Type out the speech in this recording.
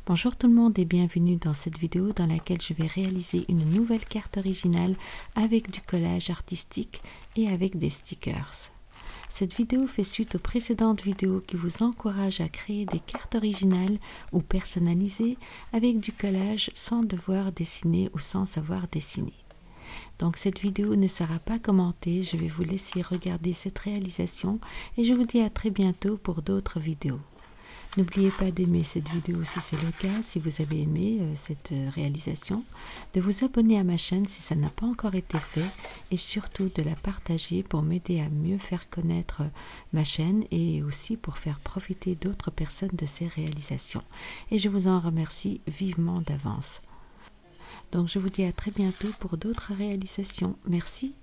Bonjour tout le monde et bienvenue dans cette vidéo dans laquelle je vais réaliser une nouvelle carte originale avec du collage artistique et avec des stickers. Cette vidéo fait suite aux précédentes vidéos qui vous encouragent à créer des cartes originales ou personnalisées avec du collage sans devoir dessiner ou sans savoir dessiner. Donc cette vidéo ne sera pas commentée, je vais vous laisser regarder cette réalisation et je vous dis à très bientôt pour d'autres vidéos. N'oubliez pas d'aimer cette vidéo si c'est le cas, si vous avez aimé cette réalisation, de vous abonner à ma chaîne si ça n'a pas encore été fait et surtout de la partager pour m'aider à mieux faire connaître ma chaîne et aussi pour faire profiter d'autres personnes de ces réalisations. Et je vous en remercie vivement d'avance. Donc je vous dis à très bientôt pour d'autres réalisations. Merci.